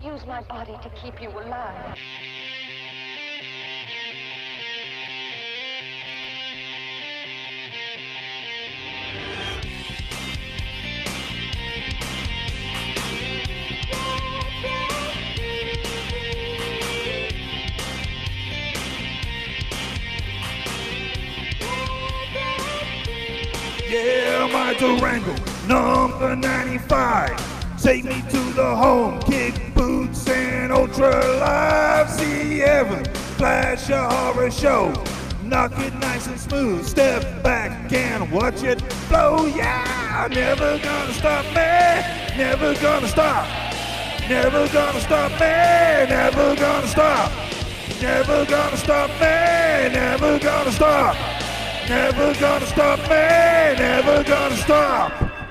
use my body to keep you alive. Yeah, my Durango, number 95. Take me to the home, kick boots and Ultralive. See heaven, flash a horror show. Knock it nice and smooth, step back and watch it flow. Yeah, never gonna stop me, never gonna stop. Never gonna stop me, never gonna stop. Never gonna stop me, never gonna stop. Never gonna stop me, never gonna stop.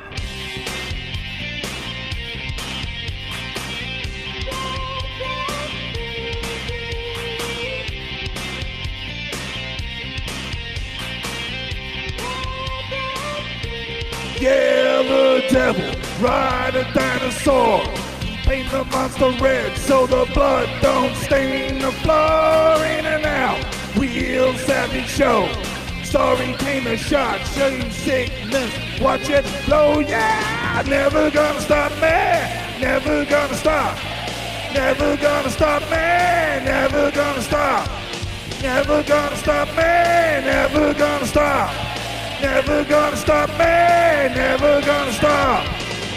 Yeah, the devil, ride a dinosaur. Paint the monster red so the blood don't stain the floor. In and out, real savage show. Story came a shot, show you sickness, watch it flow, yeah! Never gonna stop me, never gonna stop. Never gonna stop me, never gonna stop. Never gonna stop me, never gonna stop. Never gonna stop me, never gonna stop.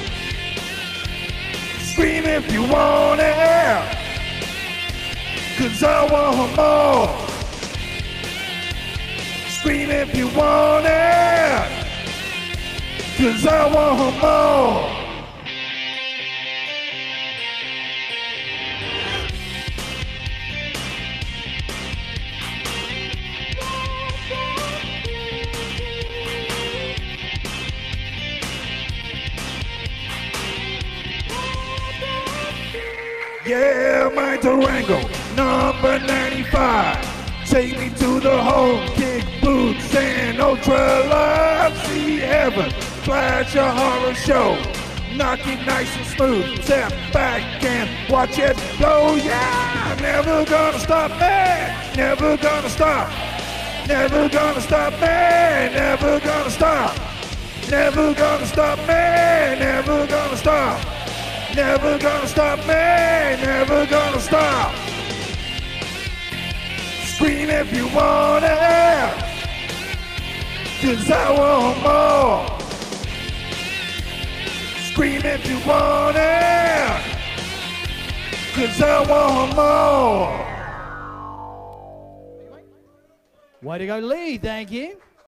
Scream if you want it, 'cause I want more. Scream if you want it, 'cause I want more. Yeah, my Durango, number 95. Take me to the home, kick boots and Ultralive. See heaven, flash a horror show. Knock it nice and smooth, step back and watch it flow. Yeah, never gonna stop me, never gonna stop. Never gonna stop me, never gonna stop. Never gonna stop me, never gonna stop. Never gonna stop me, never gonna stop. Scream if you want it, 'cause I want more. Scream if you want it, 'cause I want more. Way to go, Lee, thank you.